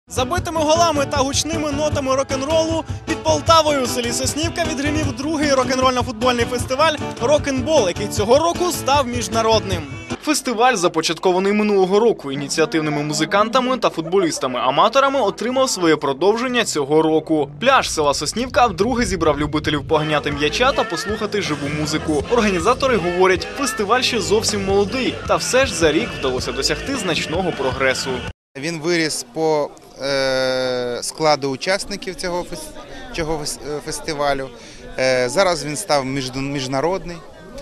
Забитими голами та гучними нотами рок-н-ролу під Полтавою у селі Соснівка відгримів другий рок-н-рольно-футбольний фестиваль «Рок-н-бол», який цього року став міжнародним. Фестиваль, започаткований минулого року ініціативними музикантами та футболістами-аматорами, отримав своє продовження цього року. Пляж села Соснівка вдруге зібрав любителів поганяти м'яча та послухати живу музику. Організатори говорять, фестиваль ще зовсім молодий, та все ж за рік вдалося досягти значного прогресу. Він виріс по складу учасників цього фестивалю. Зараз він став міжнародний.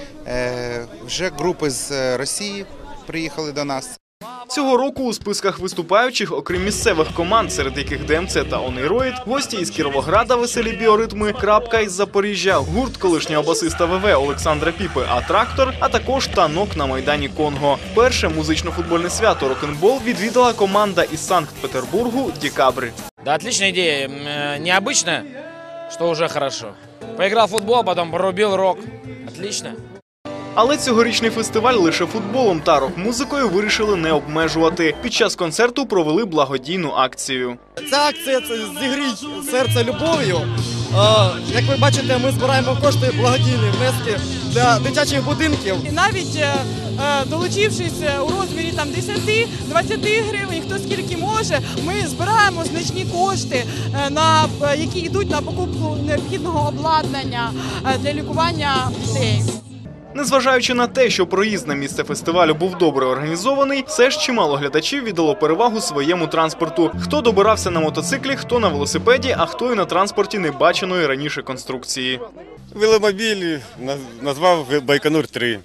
Вже групи з Росії приїхали до нас. Цього року у списках виступаючих, окрім місцевих команд, серед яких ДМЦ та Онейроїд, гості із Кіровограда «Веселі біоритми», Крапка із Запоріжжя, гурт колишнього басиста ВВ Олександра Піпи «А Трактор», а також танок на Майдані Конго. Перше музично-футбольне свято «Рок-н-бол» відвідала команда із Санкт-Петербургу «Декабрь». Да, отличная идея. Необычно, что уже хорошо. Поиграл в футбол, потом порубил рок. Отлично. Але цьогорічний фестиваль лише футболом та рок-музикою вирішили не обмежувати. Під час концерту провели благодійну акцію. Ця акція – це «Зігрій серце любов'ю». Як ви бачите, ми збираємо кошти, благодійні внески для дитячих будинків. І навіть долучившись у розмірі 10-20 гривень, хто скільки може, ми збираємо значні кошти, які йдуть на покупку необхідного обладнання для лікування дітей. Незважаючи на те, що проїзд на місце фестивалю був добре організований, все ж чимало глядачів віддало перевагу своєму транспорту. Хто добирався на мотоциклі, хто на велосипеді, а хто і на транспорті небаченої раніше конструкції. Веломобіль назвав «Байконур-3».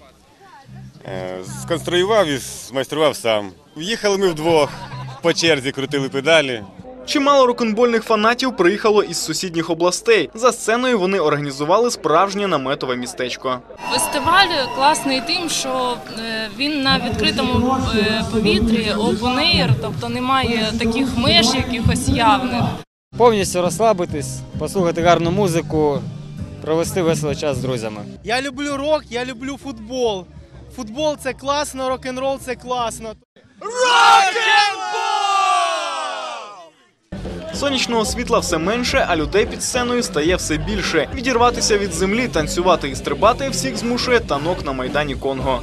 Сконструював і змайстрував сам. Їхали ми вдвох, по черзі крутили педалі. Чимало рок-н-больних фанатів приїхало із сусідніх областей. За сценою вони організували справжнє наметове містечко. Фестиваль класний тим, що він на відкритому повітрі, open-air, тобто немає таких меж якихось явних. Повністю розслабитись, послухати гарну музику, провести веселий час з друзями. Я люблю рок, я люблю футбол. Футбол – це класно, рок-н-рол – це класно. Сонячного світла все менше, а людей під сценою стає все більше. Відірватися від землі, танцювати і стрибати всіх змушує танок на Майдані Конго.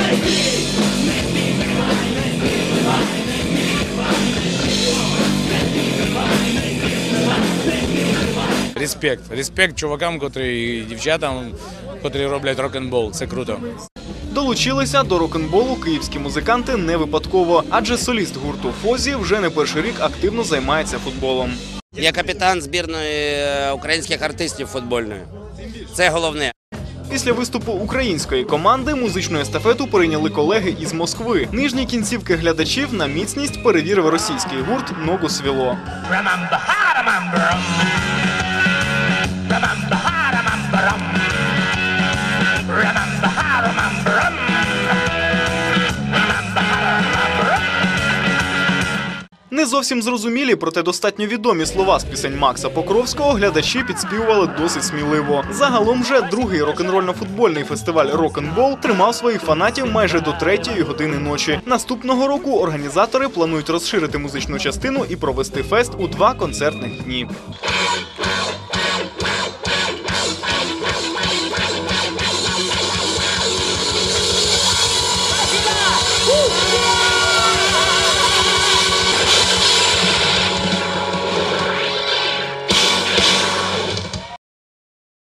Респект чувакам, і дівчатам, які роблять рок-н-бол. Це круто. Долучилися до рок-н-болу київські музиканти не випадково, адже соліст гурту «Фозі» вже не перший рік активно займається футболом. Я капітан збірної українських артистів футбольної. Це головне. Після виступу української команди музичну естафету перейняли колеги із Москви. Нижні кінцівки глядачів на міцність перевірив російський гурт «Ногу свело». Не зовсім зрозумілі, проте достатньо відомі слова з пісень Макса Покровського глядачі підспівували досить сміливо. Загалом же другий рок-н-рольно-футбольний фестиваль «Рок-н-бол» тримав своїх фанатів майже до 3-ї години ночі. Наступного року організатори планують розширити музичну частину і провести фест у 2 концертних дні.